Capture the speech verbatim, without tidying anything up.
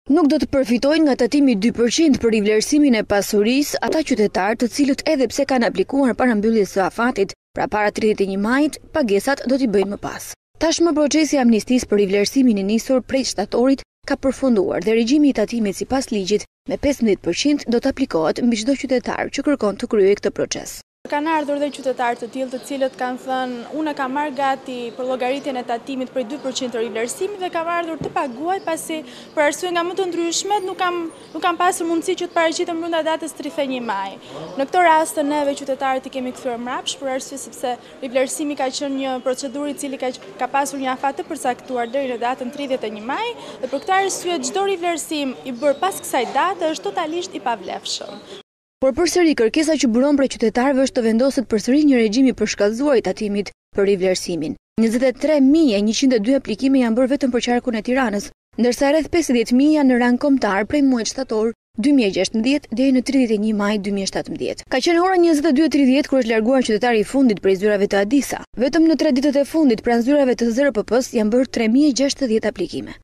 Nuk do të përfitojnë nga tatimi dy përqind për rivlerësimin e pasurisë ata qytetarë të cilët edhe pse kanë aplikuar para mbylljes së afatit, pra para tridhjetë e një majit, pagesat do t'i bëjnë më pas. Tashmë procesi i amnistisë për rivlerësimin i nisur prej shtatorit ka përfunduar dhe regjimi i tatimit sipas ligjit me pesëmbëdhjetë përqind do të aplikohet mbi çdo qytetar që kërkon të kryejë këtë proces. Kanë ardhur dhe qytetarë të tillë të cilët kanë thënë unë kam marrë gati për llogaritjen e tatimit për dy përqind të rivlerësimit dhe kam ardhur të paguaj pasi për arsye nga më të ndryshmet nuk kam nuk kam pasur mundësi që të paraqitem brenda datës tridhjetë e një maj. Në këtë rast neve qytetarët i kemi kthyer mbrapsht për arsye sepse rivlerësimi ka qenë një procedurë i cili ka ka pasur një afat të përcaktuar deri në datën tridhjetë e një maj dhe për këtë arsye çdo rivlerësim i bërë pas kësaj date është totalisht i pavlefshëm. Por përsëri kërkesa që buron prej qytetarëve është të vendoset përsëri një regjim i përshkallëzuar i tatimit për rivlerësimin. njëzet e tre mijë e njëqind e dy aplikime janë bërë vetëm për qarkun e Tiranës, ndërsa rreth pesëdhjetë mijë janë në rang kombëtar prej muajit shtator dy mijë e gjashtëmbëdhjetë deri në tridhjetë e një maj dy mijë e shtatëmbëdhjetë. Ka qenë ora njëzet e dy e tridhjetë kur është larguar qytetari i fundit prej zyrave të Adisa. Vetëm në tre ditët e fundit pranë zyrave të Z R P P-s janë bërë tre mijë e gjashtëdhjetë aplikime.